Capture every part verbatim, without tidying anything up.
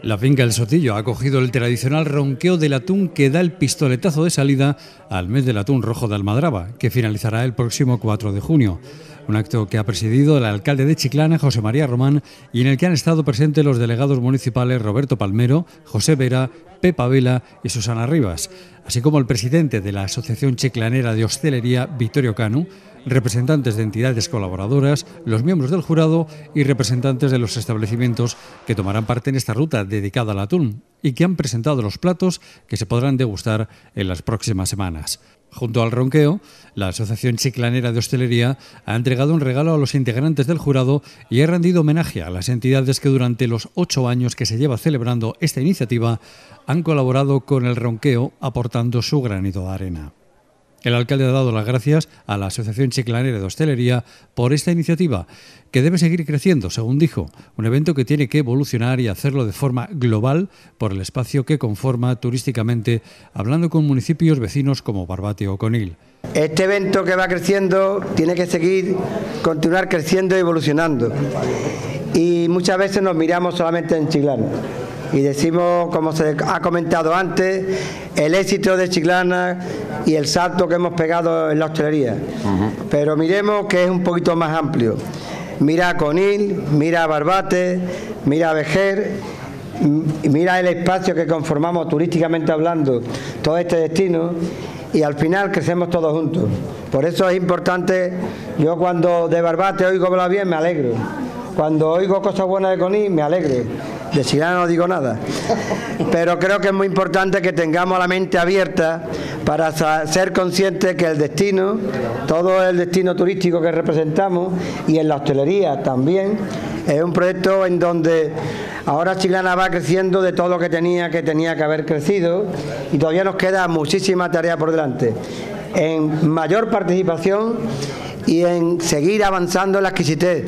La finca El Sotillo ha acogido el tradicional ronqueo del atún que da el pistoletazo de salida al mes del atún rojo de Almadraba, que finalizará el próximo cuatro de junio. Un acto que ha presidido el alcalde de Chiclana, José María Román, y en el que han estado presentes los delegados municipales Roberto Palmero, José Vera, Pepa Vela y Susana Rivas, así como el presidente de la Asociación Chiclanera de Hostelería, Vittorio Canu, representantes de entidades colaboradoras, los miembros del jurado y representantes de los establecimientos que tomarán parte en esta ruta dedicada al atún y que han presentado los platos que se podrán degustar en las próximas semanas. Junto al ronqueo, la Asociación Chiclanera de Hostelería ha entregado un regalo a los integrantes del jurado y ha rendido homenaje a las entidades que durante los ocho años que se lleva celebrando esta iniciativa han colaborado con el ronqueo aportando su granito de arena. El alcalde ha dado las gracias a la Asociación Chiclanera de Hostelería por esta iniciativa, que debe seguir creciendo, según dijo, un evento que tiene que evolucionar y hacerlo de forma global por el espacio que conforma turísticamente, hablando con municipios vecinos como Barbate o Conil. Este evento que va creciendo tiene que seguir, continuar creciendo y evolucionando. Y muchas veces nos miramos solamente en Chiclana. Y decimos, como se ha comentado antes, el éxito de Chiclana y el salto que hemos pegado en la hostelería. Uh-huh. Pero miremos que es un poquito más amplio. Mira a Conil, mira a Barbate, mira a Vejer, mira el espacio que conformamos turísticamente hablando, todo este destino, y al final crecemos todos juntos. Por eso es importante, yo cuando de Barbate oigo hablar bien me alegro. Cuando oigo cosas buenas de Conil me alegro. De Chiclana no digo nada, pero creo que es muy importante que tengamos la mente abierta para ser conscientes que el destino, todo el destino turístico que representamos y en la hostelería también, es un proyecto en donde ahora Chiclana va creciendo de todo lo que tenía que tenía que haber crecido y todavía nos queda muchísima tarea por delante, en mayor participación y en seguir avanzando en la exquisitez,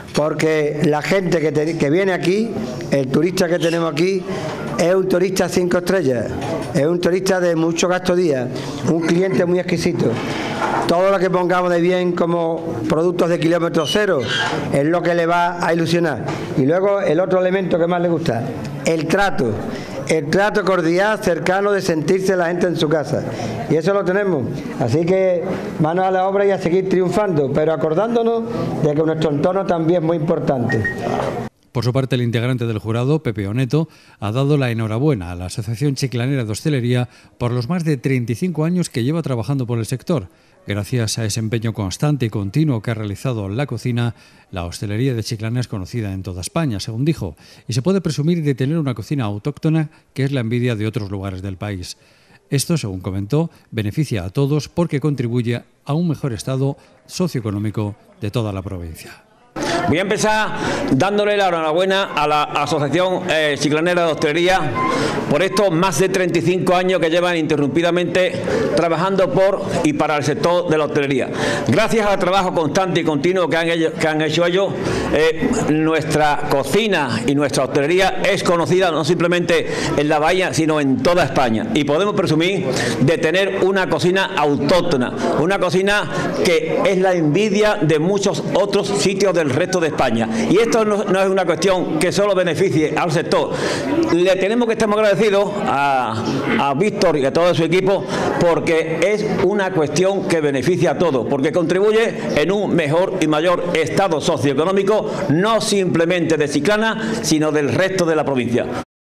porque la gente que, te, que viene aquí, el turista que tenemos aquí, es un turista cinco estrellas, es un turista de mucho gasto día, un cliente muy exquisito. Todo lo que pongamos de bien como productos de kilómetro cero es lo que le va a ilusionar. Y luego el otro elemento que más le gusta, el trato. El trato cordial, cercano, de sentirse la gente en su casa. Y eso lo tenemos. Así que manos a la obra y a seguir triunfando, pero acordándonos de que nuestro entorno también es muy importante. Por su parte, el integrante del jurado, Pepe Oneto, ha dado la enhorabuena a la Asociación Chiclanera de Hostelería por los más de treinta y cinco años que lleva trabajando por el sector. Gracias a ese empeño constante y continuo que ha realizado en la cocina, la hostelería de Chiclana es conocida en toda España, según dijo, y se puede presumir de tener una cocina autóctona que es la envidia de otros lugares del país. Esto, según comentó, beneficia a todos porque contribuye a un mejor estado socioeconómico de toda la provincia. Voy a empezar dándole la enhorabuena a la Asociación eh, Chiclanera de Hostelería por estos más de treinta y cinco años que llevan interrumpidamente trabajando por y para el sector de la hostelería. Gracias al trabajo constante y continuo que han, ellos, que han hecho ellos, eh, nuestra cocina y nuestra hostelería es conocida no simplemente en la bahía, sino en toda España. Y podemos presumir de tener una cocina autóctona, una cocina que es la envidia de muchos otros sitios del resto de España. Y esto no, no es una cuestión que solo beneficie al sector. Le tenemos que estar agradecidos a, a Víctor y a todo su equipo porque es una cuestión que beneficia a todos, porque contribuye en un mejor y mayor estado socioeconómico, no simplemente de Chiclana, sino del resto de la provincia.